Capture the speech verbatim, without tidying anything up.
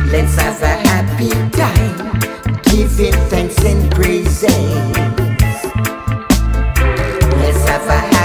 Let's have a happy time, giving thanks and praises. Let's have a